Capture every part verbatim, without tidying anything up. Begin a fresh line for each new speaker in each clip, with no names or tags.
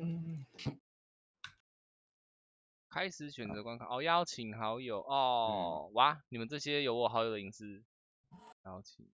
嗯，
开始选择关卡哦，邀请好友哦，嗯、哇，你们这些有我好友的隐私，邀请，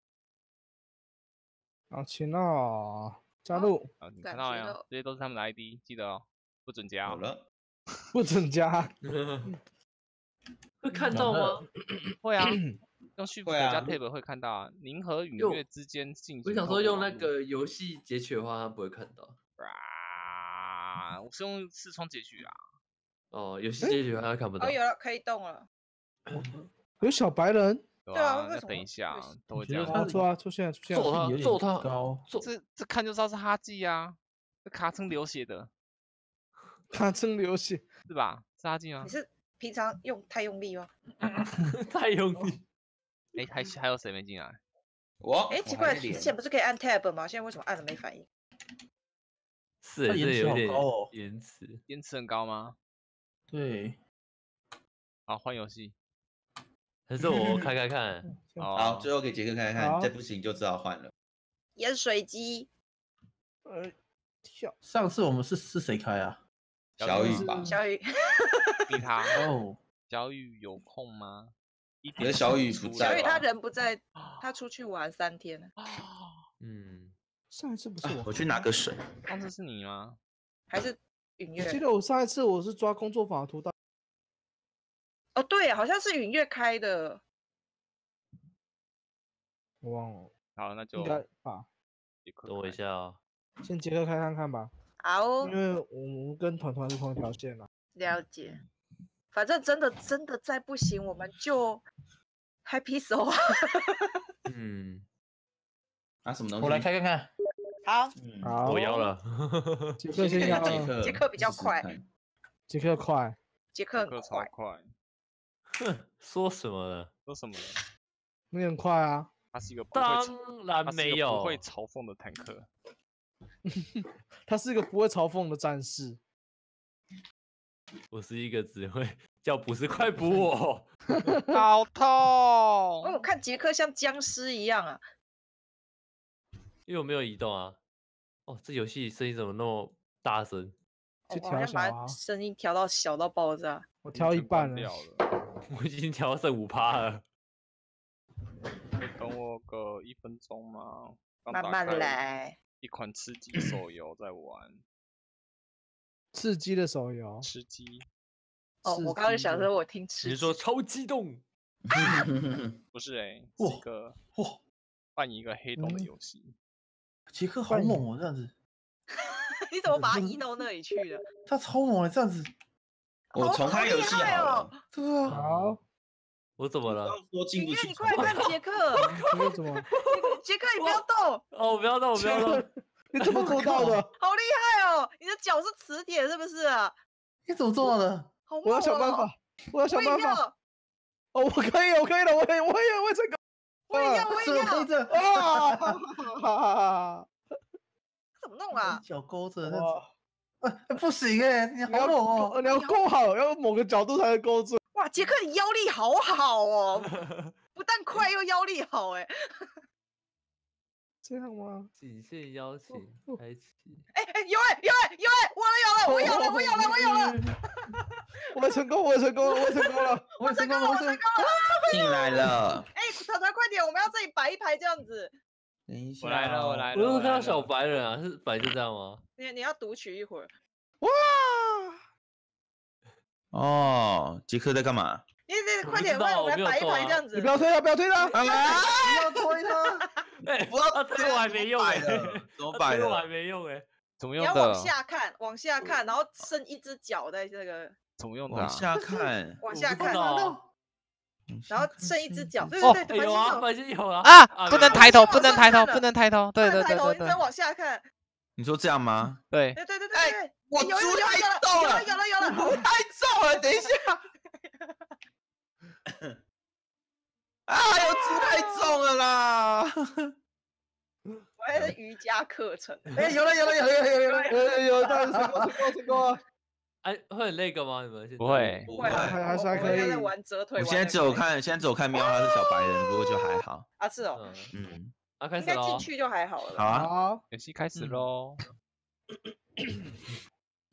好，请哦，加入。
啊，你看到没有？这些都是他们的 I D， 记得哦，不准加、哦。
好了，
不准加。
会看到吗？
会啊，用 Shift 加 Tab 会看到啊。您和允月之间进行。
我想说用那个游戏截取的话，他不会看到。
啊，我是用视窗截取啊。
哦，游戏截取他看不到。
哦，有了，可以动了。
有小白人。
对啊，那等一下都会这样。
他出啊，出现出现。
揍他，揍他
高。
这这看就知道是哈记啊，这卡称流血的。
卡称流血
是吧？是哈记吗？
你是平常用太用力吗？
太用力。
哎，还还有谁没进来？
我。
哎，奇怪，之前不是可以按 Tab 吗？现在为什么按了没反应？
是，这有点延迟，
延迟很高吗？
对。
好，换游戏。
还是我开开看。
好，最后给杰克看看，再不行就只好换了。
盐水鸡。
呃，跳。上次我们是是谁开啊？
小雨吧。
小雨。
逼他。
哦。
小雨有空吗？
你的小雨不在。
小雨他人不在，他出去玩三天了。
嗯。
上一次不是我。
我去拿个水。
上次是你吗？
还是允月？
我记得我上一次我是抓工作坊图到。
哦，对，好像是允月开的。
我忘了。
好，那就
应该吧。
等我一下啊。
先杰克开看看吧。
好。
因为我们跟团团是同一条线了。
了解。反正真的真的再不行，我们就 happy 手啊。
嗯。
拿什么东西？
我来开看看。
好。
好。
我要了。
杰克先要。
杰克。
杰克比较快。
杰克快。
杰克很快。
快。
哼，说什么了？
说什么了？
你很快啊。
他是一个
当然没有
不会嘲讽的坦克。
他是一个不会嘲讽的战士。
我是一个只会叫不是快捕我。
好痛！
我看杰克像僵尸一样啊。
因为我没有移动啊。哦，这游戏声音怎么那么大声？
去调小啊。
把声音调到小到爆炸。
我调一半
了。
我已经调剩五趴了。
等我个一分钟吗？
慢慢来。
一款吃鸡手游在玩。
吃鸡的手游。
吃鸡。
哦，我刚刚想说，我听吃。
你说超激动？
不是哎、欸，是一个哇，扮一个黑洞的游戏。
杰克好猛哦，这样子。
你怎么把他移到那里去了？
他超猛的这样子。
我重开游戏好了。
对啊。好。
我怎么了？
说进不去。
你快看杰克！
你怎么？
杰克，你不要动！
哦，不要动，不要动！
你怎么做到的？
好厉害哦！你的脚是磁铁是不是啊？
你怎么做到的？我要想办法，我要想办法。哦，我可以，我可以了，我也，我也，我也成功。
我也要，我也要。
可以这啊！哈哈。
怎么弄啊？
脚勾着，呃，不行哎，你好猛哦！你要勾好，要某个角度才能勾住。
哇，杰克，你腰力好好哦，不但快又腰力好哎。
这样吗？
仅限邀请开启。
哎哎，有哎有哎有哎，我了有了，我有了我有了我有了。
我成功，我成功了，我成功了，
我成功了，我成功了。
进来了。
哎，团团快点，我们要这里摆一排这样子。
等一下，
我来了，我来了。
我怎么看到小白人啊？是白就这样吗？
你你要读取一会儿。
哇！
哦，杰克在干嘛？
你你快点，快我们来摆一排这样子。
你不要推他，不要推他！
啊！
不要推他！
哎，不要推我还没用哎，
怎么摆的？
我还没用哎，
怎么用的？
你要往下看，往下看，然后伸一只脚在这个。
怎么用的？
往下看，
往下看，然后伸一只脚。对对对，
有啊，反正有啊。
啊，不能抬头，不能抬头，不能抬头。对对对对对。
你只往下看。
你说这样吗？
对。
对对对对对。
我
有有有
太
重
了，
有了有了，
我太重了，等一下。啊！有猪太重了啦！
我还是瑜伽课程。
哎，有了有了有了有了有了有了有了，成功成功成功啊！
哎，会很那个吗？你们
不会
不会，
还还是还可以。
在玩折腿。
我现在只有看，现在只有看喵他是小白人，不过就还好。
啊，是哦。
嗯。
啊，开始
应该进去就还好了。
好啊，
游戏开始喽。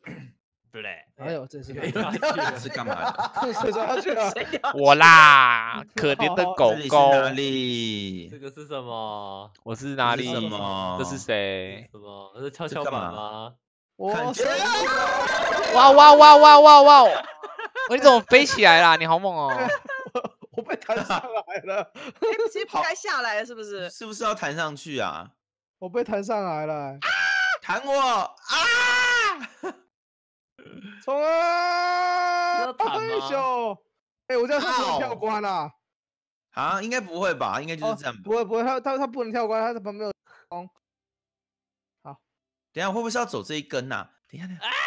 这是
没下去了
是干嘛的？
谁掉下去了？
谁掉
我啦，可怜的狗
这里是
狗。
哪里
这？个是什么？
我是哪里？
这是什么？
这是谁？
什么？这是跷跷板
这干嘛
吗？
我谁？
哇哇哇哇哇哇！我你怎么飞起来啦？你好猛哦！
我被弹上来了，
哎，直接不该下来了，是不是？
是不是要弹上去啊？
我被弹上来了，
弹我啊！
冲啊！
要弹吗
哎咻！哎，我这样是不能跳关啦。
啊，应该不会吧？应该就是这样吧。
不会不会，他他他不能跳关，他在旁边有弓。
等一下会不会是要走这一根呐？等一下，等一下。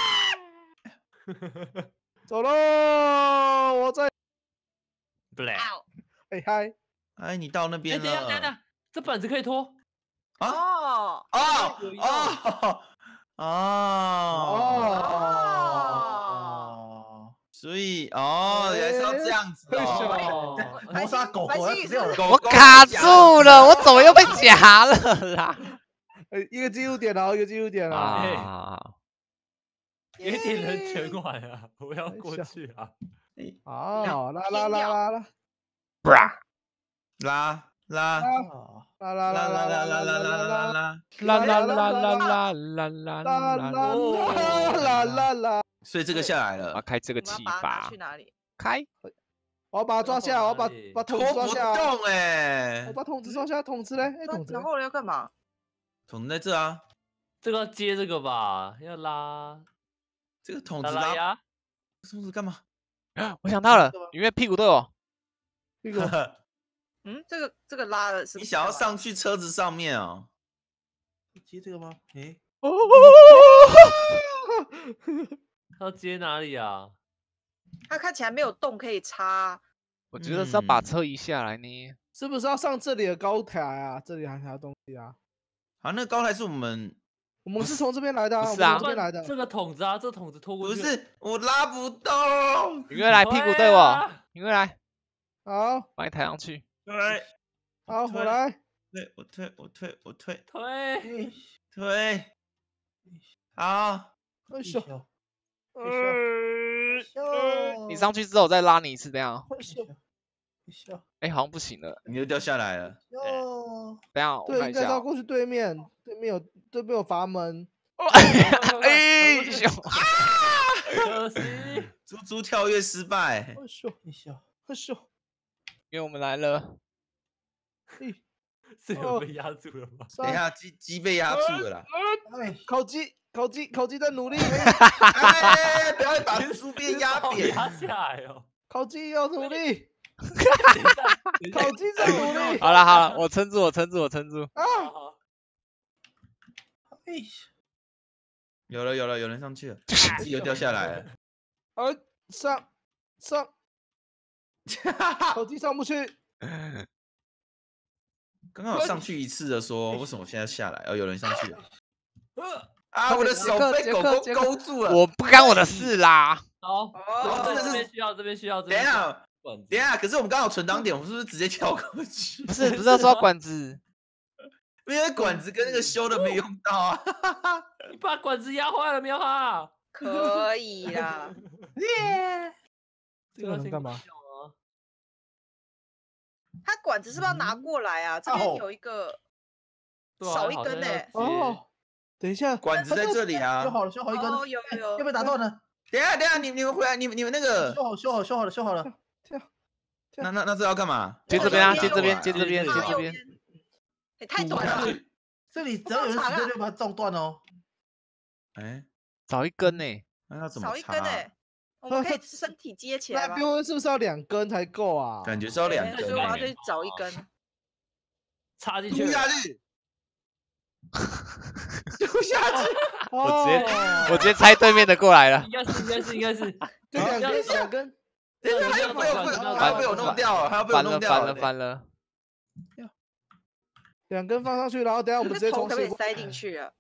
走喽！我在。
不嘞。
哎嗨！
哎，你到那
哎，
边
等一下，等一
了。
下，这板子可以拖。
啊
哦
哦
有移动
哦哦
哦，
所以哦，原来是要这样子
哎
哦。
哦，
磨砂狗狗要死掉了
狗
我卡住了，我怎么又被夹了啦？
呃，一个记录点啊，一个记录点啊。
啊！
给点人全完啊！我要过去啊！
好，拉拉拉拉拉
不啦
拉拉
拉拉拉拉拉拉拉拉拉
拉
啦啦啦啦啦啦啦啦
拉
啦！
拉拉拉，
所以这个下来
我要
了，
开这个
我们
气
要把它拿
阀
去，哪里？
开！
我要把它抓下，我要把把筒
拖不
子抓下，
动哎
我。把筒子抓下，筒子嘞？哎，筒子
然后要干嘛？
桶在这啊，
这个要接这个吧？要拉
这个桶
拉
子拉
拉呀？
桶子干嘛？
我想到了，因为屁股对我。
这个
嗯，这个这个拉的是
你想要上去车子上面哦？
接这个吗？哎，
要接哪里啊？
它看起来没有洞可以插。
我觉得是要把
嗯
车移下来呢。
是不是要上这里的高台啊？这里还还有东西啊？
好，那高台是我们
我们是从这边来的啊，我
不是啊
们从这边来的。
这个桶子啊，这个桶子拖过去。
不是我拉不动。
你越来屁股对我，
啊
你越来，
好，
把你抬上去。
对，
好，我来。
对，我推，我推，我推，
推。
推。好，
哎咻，
呃
咻，
你上去之后我再拉你一次，这样。
哎咻，哎咻，
哎，好像不行了。
你又掉下来了。
哟。
等一下我
对，
看一下哦。
应该是要过去对面，对面有对面有阀门。
哎咻！
可惜。
猪猪跳跃失败
哎。咻，哎咻，哎咻，
因为我们来了。
嘿，
是有被压住了吗？
等一下，鸡鸡被压住了啦！
哎，烤鸡，烤鸡，烤鸡在努力，
哎，不要把猪鞭压扁。
压下来哦。
烤鸡要努力，
等一下，等一下
烤鸡在努力
好了好了，我撑住，我撑住，我撑住。
啊！
好好
哎，
有了有了，有人上去了，自己又掉下来了。
呃，上上，烤鸡上不去，
刚刚有上去一次的说，为什么现在下来？哦，有人上去了。
呃
啊，我的手被狗狗勾住了。
我不干我的事啦。
好，
哦
真的是
这边需要，这边需要，这
等一
边需要
下，
管子
等一下，可是我们刚好存档点，我们是不是直接跳过去？
不是不是要抓管子，
因为管子跟那个修的没用到啊。
你把管子压坏了没有哈？
可以啦。
这个能干嘛？
它管子是不是要拿过来啊？这边有一个少一根呢。
哦，等一下，
管子在这里啊。
修好了，修好一根，
哦，有有有。
要被打断了。
等一下，等一下，你你们回来，你们你们那个
修，好，修好，修好了，修好了。
那那那这要干嘛？
接这边啊，
右
接这边，
右
接这边，接
右
这边。
也太短了。
这里只要有人死掉就把它撞断哦。
哎，
少一根呢。
那要怎么
少一
插啊？
根哎，我们可以身体接起来吗？
那边是不是要两根才够啊？
感觉是要两
对，
根
所以我要
欸。
去找一根。
插进去
丢。下去，丢下去。
我直接
哦
我直接猜对面的过来了
应。该是，应该是，应该是。
就两根，两根。
等一下，他要被我被他要被我弄掉了，他要被我
翻了
弄掉
翻了翻了。
两根放上去，然后等下我们直接从
头可不可以
斜
塞进去啊？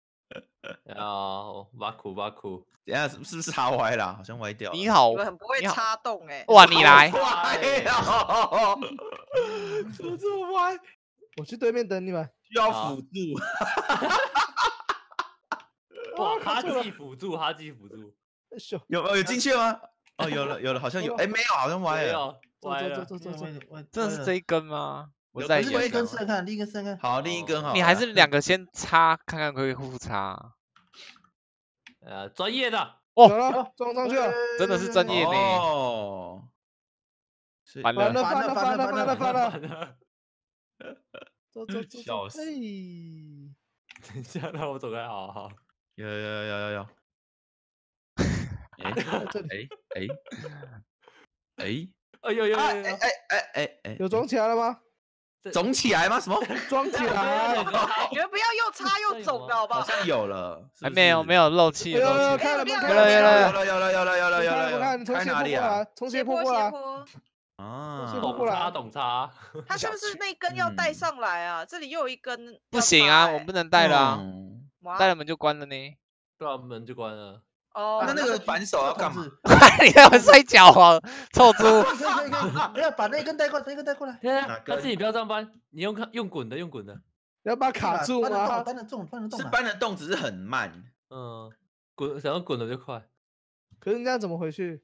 哦，挖苦挖苦。
等一下是是不是插歪了？好像歪掉了。
你好
你，们很不会
你好
插洞哎。
哇，你来。
歪哦！怎么这么歪？
我去对面等你们。
需要辅助。
哇，哈基辅助，哈基辅助。
咻，
有有进去了吗？哦，有了有了，好像有，哎，没有，好像歪了。
没有，
走
歪了。
走走走走走。
真的是这一根吗？我
有
在
不是这一根
另一根试试看，另一根试试看。
好，另一根好了。
你还是两个先插，看看可不可以互插。
呃，专业的。
哦
有了，撞上去了。
真的是专业呢。
哦。
完
完了
了，
翻了翻了翻了翻了。
了。
走走走走。
笑死
嘿。
等一下，让我走开，好好。
有有有有有有。哎
这里
哎哎哎
哎呦呦
哎
呦呦！
哎哎哎哎，
有装起来了吗？
肿起来吗？什么？
装起来。
你们不要又插又肿的好不好？
好像有了，
还没有没
有。
有漏气
有有有，
漏气。
看了没
有
看了
有了
有了有了有了有了有了有了，
我看，从斜坡过
开哪里啊？
来，从斜
斜坡
坡过来。
斜坡，
啊，
是
懂插懂插。
它是不是那根要带上来啊？这里又有一根。
不行啊，我们不能带了啊，
嗯
带了门就关了呢。
对啊，门就关了。
哦，
那那个扳手要干嘛？
你要摔跤啊，臭猪！
可以可以可以，不要把那根带过来，那根带过来。
对啊，
哪根
他自己不要这样搬，你用看用滚的，用滚的。
你要把它卡住吗？
搬得动，搬得动，
是
搬得动。
搬得动，只是很慢。
嗯，滚，想要滚的就快。
可是你这样怎么回去？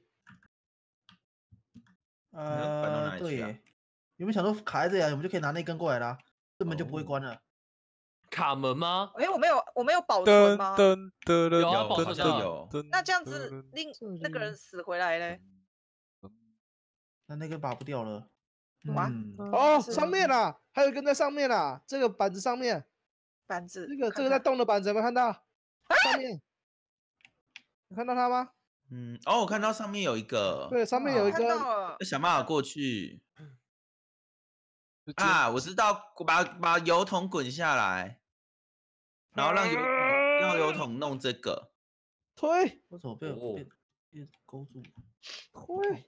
呃，对耶。有没有想说卡在这里啊？我们就可以拿那根过来啦，这门就不会关了。
卡门吗？
哎，我没有，我没有保存
噔
吗？
噔噔噔，
有啊
有好
保存的
像有。
那这样子，另那个人死回来嘞？
那那根拔不掉了。
哇
嗯，
哦，
是
上面啦，还有一根在上面啦，这个板子上面，
板子，
这个这个
看看
在动的板子有没有看到？上面，有看到它吗？
嗯，哦，我看到上面有一个，
对，上面有一
看到
根。
了
要想办法过去。啊，我知道，把把油桶滚下来，然后让油让油桶弄这个。
推
我怎么被我被被勾住？
推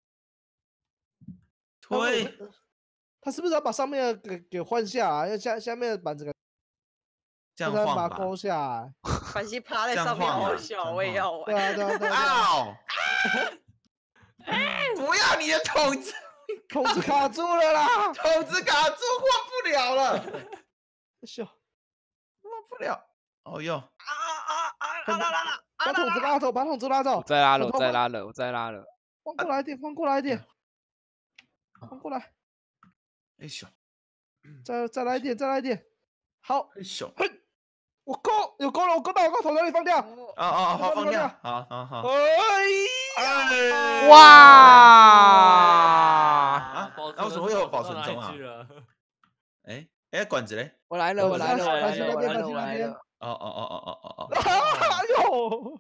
推，
他是不是要把上面的给给换下来？要下下面的板子给，
这样晃吧。
再把它勾下来。
反正趴在
这样
上面
晃啊
好小，我也要玩。
对啊对啊对啊。
嗷！不要你的桶子，
筒子卡住了啦！
桶子卡住，换不了了，
秀，
换不了。哦哟，
啊啊啊啊啦啦啦！
把筒子拉走，把筒子拉走
我。再拉了，我再拉了，我再拉了。
换过来一点，换过来一点，换过来，
哎咻，
再再来一点，再来一点。好，
哎咻，
嘿，我勾有勾了，我勾到，我勾头，让你放掉。
哦
哦哦，好放掉，好好好。
哎，
哇！
啊，那为什么会有保存中啊？哎哎，管子嘞？
我来了，我来了，我来了，我来了，我来了。
哦哦哦哦哦哦哦。
哎呦，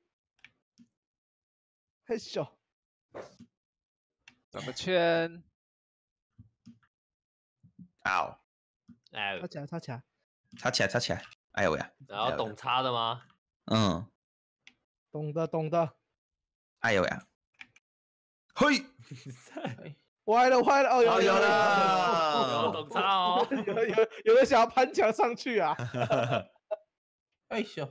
嘿咻，
转个圈。
嗷！
哎
插，起来，插起来。
插起来，插起来！哎呦呀！
然后懂插的吗？
嗯，
懂的，懂的。
哎呦呀！嘿，
歪了，歪了，哦，有
哦有
有
了
有懂插哦。
有有有人想要攀墙上去啊！
哎咻，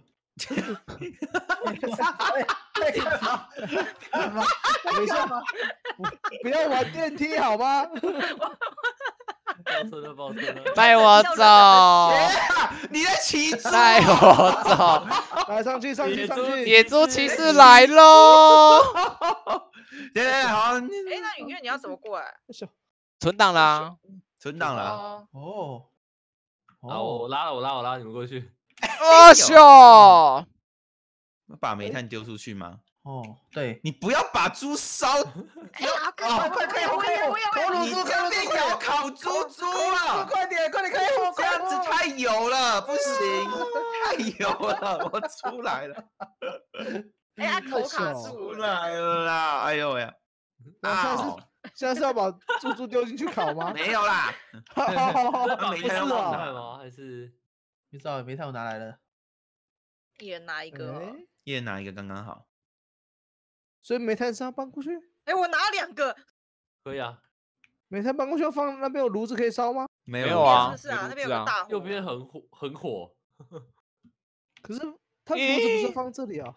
干嘛？等一下，不不要玩电梯好吗？
抱车了，抱车了。
带我走，
你在骑车？
带我走，
来上去，上去，上去！
野猪骑士来喽！
对，好，
哎，那雨月你要怎么过来？
存档啦，
存档了。
哦，
哦，
好，我拉了，我拉，我拉你们过去。
哦咻！
把煤炭丢出去吗？
哦，对，
你不要把猪烧，
哎呀，快快快，我也我也我也，
你这边有烤猪猪了，
快点，快点，开火！
这样子太油了，不行，太油了，我出来了，
哎呀，头卡
出
住了。
来了啦！哎呦呀！
那现在是
啊，
现在是要把猪猪丢进去烤吗？
没有啦，
好好好好
那煤
不是
炭要放哪？
煤炭吗？还是
没知道煤炭我拿来了。
一人拿一个。
哎
一人拿一个刚刚好。
所以煤炭是要搬过去？
哎，我拿两个。
可以啊？
煤炭搬过去要放那边有炉子可以烧吗？
没
没有啊
是不是啊？
有
那边有
炉子啊
个大火。
右边很火，很火。
可是它炉子不是放这里啊？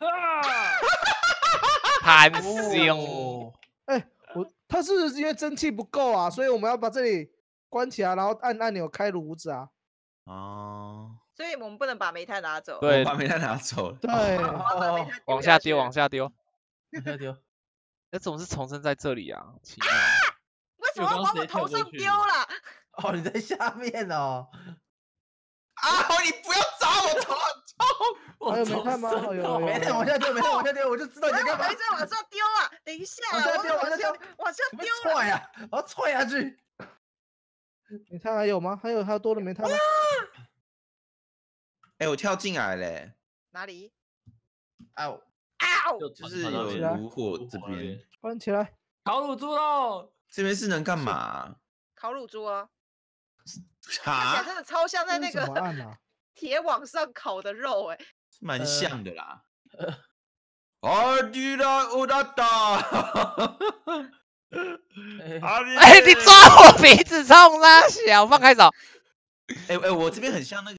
贪心。
哦，
哎，我它是因为蒸汽不够啊，所以我们要把这里关起来，然后按按钮开炉子啊。
哦，
所以我们不能把煤炭拿走。
对
我把煤炭拿走了。
对，
我要把煤炭丢
往下丢，
去
往下丢。
往下丢。
那怎么是重生在这里啊？奇妙。
为什么要往我头上丢啦？
哦，你在下面哦。
啊！你不要砸我头，
还有煤炭吗？有有有。
煤炭往下丢，煤炭往下丢，我就知道你在干嘛。
还在往上丢啊！等一下，
往下丢，
往
下丢，
往下丢。
踹呀！我要踹下去。
煤炭还有吗？还有还有多的煤炭吗？
哎，我跳进来嘞。
哪里？
哦
嗷！
就是有炉火这边。
关起来。
烤乳猪喽！
这边是能干嘛？
烤乳猪啊！
看
起来真的超像在那个铁网上烤的肉，哎，
蛮像的啦。阿迪拉乌达达，
哎，你抓我鼻子冲他小，放开手。
哎哎，我这边很像那个。